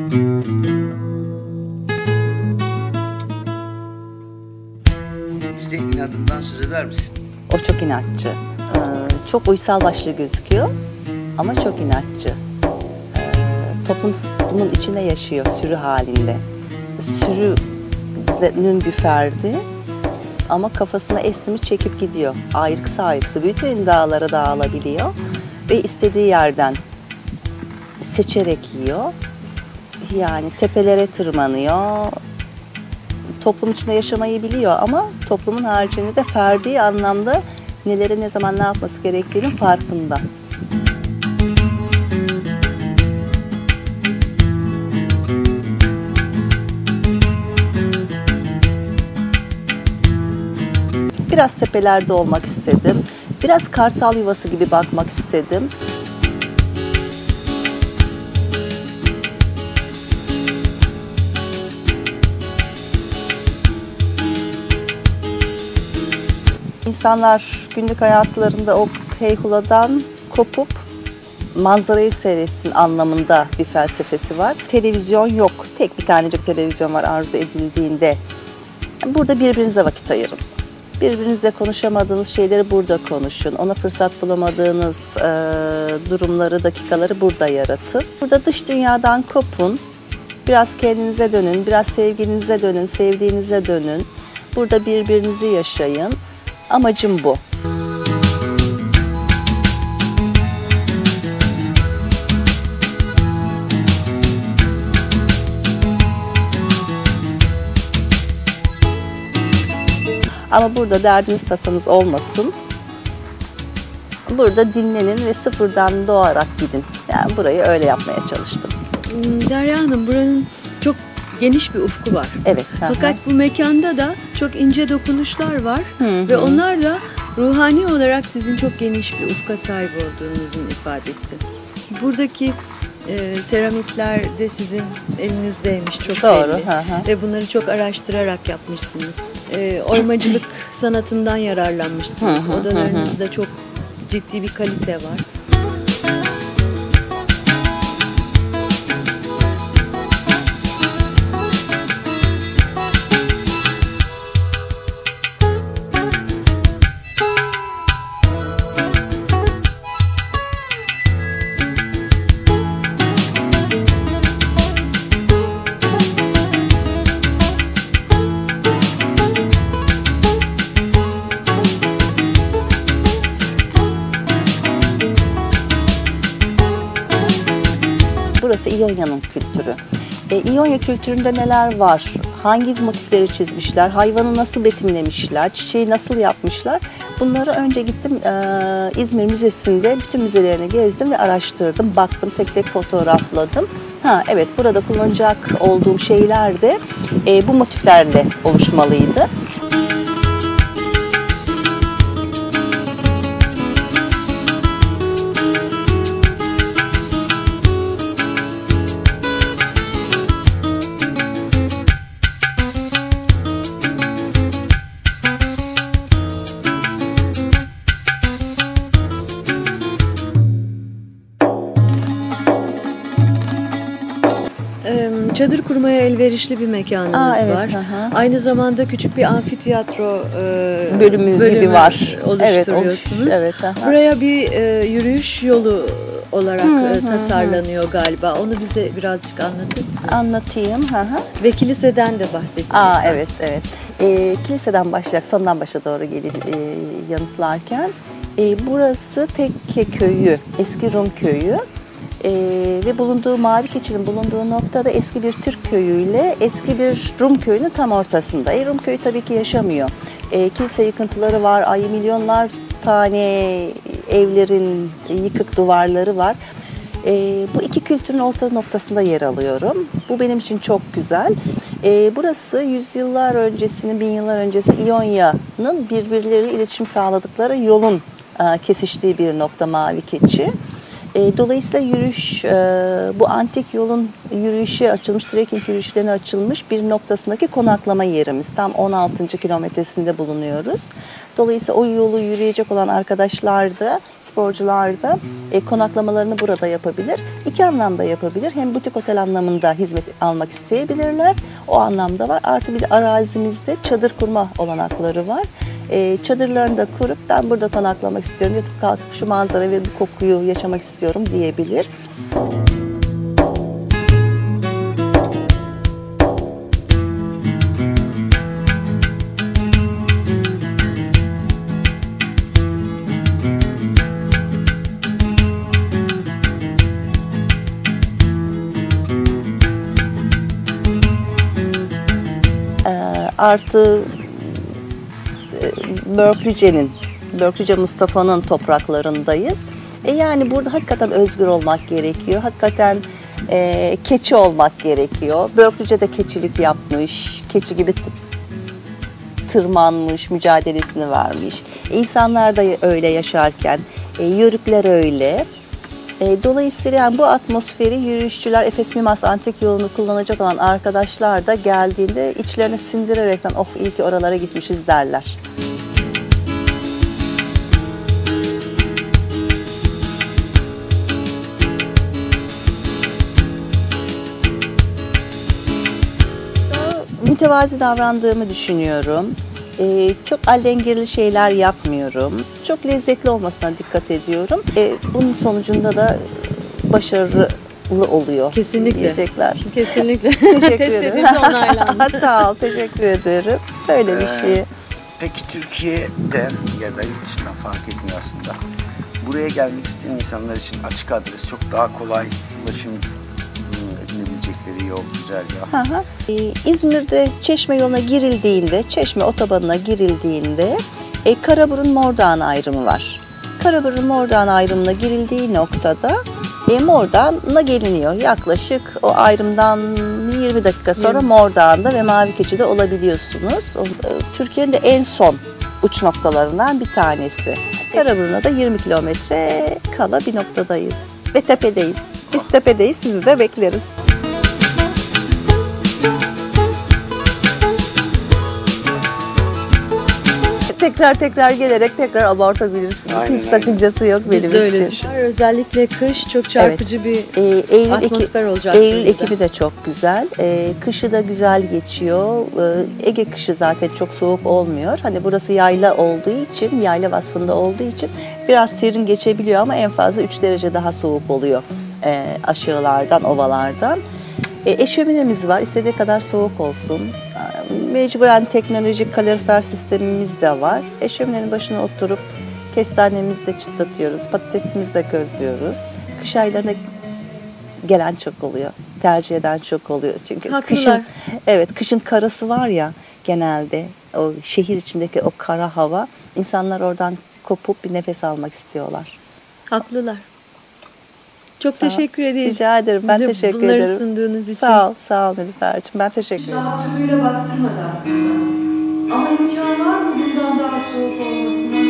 Bize inadından söz eder misin? O çok inatçı. Çok uysal başlı gözüküyor ama çok inatçı. Toplumun içine yaşıyor sürü halinde. Sürünün bir ferdi ama kafasına esti mi çekip gidiyor. Ayrıksı ayrıksı bütün dağlara dağılabiliyor ve istediği yerden seçerek yiyor. Yani tepelere tırmanıyor. Toplum içinde yaşamayı biliyor ama toplumun haricinde de ferdi anlamda nelere ne zaman ne yapması gerektiğinin farkında. Biraz tepelerde olmak istedim. Biraz kartal yuvası gibi bakmak istedim. İnsanlar günlük hayatlarında o heyhuladan kopup manzarayı seyretsin anlamında bir felsefesi var. Televizyon yok. Tek bir tanecik televizyon var arzu edildiğinde. Burada birbirinize vakit ayırın. Birbirinizle konuşamadığınız şeyleri burada konuşun. Ona fırsat bulamadığınız durumları, dakikaları burada yaratın. Burada dış dünyadan kopun. Biraz kendinize dönün, biraz sevginize dönün, sevdiğinize dönün. Burada birbirinizi yaşayın. Amacım bu. Ama burada derdiniz tasanız olmasın. Burada dinlenin ve sıfırdan doğarak gidin. Yani burayı öyle yapmaya çalıştım. Derya Hanım, buranın çok geniş bir ufku var. Evet. Fakat bu mekanda da çok ince dokunuşlar var ve onlar da ruhani olarak sizin çok geniş bir ufka sahip olduğunuzun ifadesi. Buradaki seramikler de sizin elinizdeymiş, çok doğru, belli. Ve bunları çok araştırarak yapmışsınız. Oymacılık sanatından yararlanmışsınız. Odalarınızda çok ciddi bir kalite var. Burası İonya'nın kültürü. İonya kültüründe neler var? Hangi motifleri çizmişler? Hayvanı nasıl betimlemişler? Çiçeği nasıl yapmışlar? Bunları önce gittim İzmir Müzesi'nde bütün müzelerini gezdim ve araştırdım. Baktım, tek tek fotoğrafladım. Evet, burada kullanacak olduğum şeyler de bu motiflerle oluşmalıydı. Çadır kurmaya elverişli bir mekanınız evet, var. Aynı zamanda küçük bir amfiteyatro bölümü gibi var. Oluşturuyorsunuz. Evet, Buraya bir yürüyüş yolu olarak tasarlanıyor galiba. Onu bize birazcık anlatır mısınız? Anlatayım. Ve kiliseden de bahsedin. Evet. Kiliseden başlayarak sondan başa doğru gelip yanıtlarken burası Tekke Köyü, eski Rum köyü. Ve bulunduğu Mavi Keçi'nin bulunduğu noktada eski bir Türk köyüyle eski bir Rum köyünün tam ortasında. Rum köyü tabii ki yaşamıyor. Kilise yıkıntıları var, milyonlar tane evlerin yıkık duvarları var. Bu iki kültürün orta noktasında yer alıyorum. Bu benim için çok güzel. Burası yüzyıllar öncesinin, 1000 yıllar öncesi İonya'nın birbirleriyle iletişim sağladıkları yolun kesiştiği bir nokta Mavi Keçi. Dolayısıyla yürüyüş, bu antik yolun yürüyüşü açılmış, trekking yürüyüşlerine açılmış bir noktasındaki konaklama yerimiz. Tam 16. kilometresinde bulunuyoruz. Dolayısıyla o yolu yürüyecek olan arkadaşlar da, sporcular da konaklamalarını burada yapabilir. İki anlamda yapabilir. Hem butik otel anlamında hizmet almak isteyebilirler. O anlamda var. Artı bir de arazimizde çadır kurma olanakları var. Çadırlarını da kurup ben burada konaklamak istiyorum, yatıp kalkıp şu manzara ve bu kokuyu yaşamak istiyorum diyebilir. Artı Börklüce Mustafa'nın topraklarındayız. Yani burada hakikaten özgür olmak gerekiyor. Hakikaten keçi olmak gerekiyor. Börklüce de keçilik yapmış, keçi gibi tırmanmış, mücadelesini vermiş. İnsanlar da öyle yaşarken, yörükler öyle. Dolayısıyla yani bu atmosferi yürüyüşçüler, Efes Mimas Antik Yolu'nu kullanacak olan arkadaşlar da geldiğinde içlerine sindirerekten of iyi ki oralara gitmişiz derler. Mütevazi davrandığımı düşünüyorum. Çok alengirli şeyler yapmıyorum. Çok lezzetli olmasına dikkat ediyorum. Bunun sonucunda da başarılı oluyor. Kesinlikle. Diyecekler. Kesinlikle. Teşekkür Test ederim. edildi, onaylandı. Sağ ol, teşekkür ederim. Böyle bir şey. Peki Türkiye'den ya da yurt dışından fark etmiyor aslında. Buraya gelmek isteyen insanlar için açık adres çok daha kolay ulaşım edinebilecekleri yol, güzergah. İzmir'de Çeşme yoluna girildiğinde, Çeşme otobanına girildiğinde Karaburun-Mordoğan ayrımı var. Karaburun-Mordoğan ayrımına girildiği noktada Mordoğan'a geliniyor. Yaklaşık o ayrımdan 20 dakika sonra Mordoğan'da ve Mavi Keçi'de olabiliyorsunuz. Türkiye'nin de en son uç noktalarından bir tanesi. Karaburun'a da 20 kilometre kala bir noktadayız ve tepedeyiz. Biz tepedeyiz, sizi de bekleriz. Tekrar gelerek tekrar abartabilirsiniz. Aynen, Hiç sakıncası yok Biz benim de öyle için. düşünüyoruz. Özellikle kış çok çarpıcı bir atmosfer olacak. Eylül burada. Ekimi de çok güzel. Kışı da güzel geçiyor. Ege kışı zaten çok soğuk olmuyor. Hani burası yayla olduğu için, yayla vasfında olduğu için biraz serin geçebiliyor ama en fazla 3 derece daha soğuk oluyor aşağılardan, ovalardan. Şöminemiz var. İstediği kadar soğuk olsun. Mecburen teknolojik kalorifer sistemimiz de var. Şöminenin başına oturup kestanemizi de çıtlatıyoruz. Patatesimizi de közlüyoruz. Kış aylarında gelen çok oluyor. Tercih eden çok oluyor. Çünkü Haklılar. kışın karası var ya genelde. O şehir içindeki o kara hava. İnsanlar oradan kopup bir nefes almak istiyorlar. Haklılar. Çok Sağ ol. teşekkür ederiz. Rica ederim. Ben Bize teşekkür bunları ederim. sunduğunuz için. Sağ ol Nilüfer'cim. Ben teşekkür ederim. Daha tümüyle bastırmadı aslında. Ama imkan var mı bundan daha soğuk olmasına?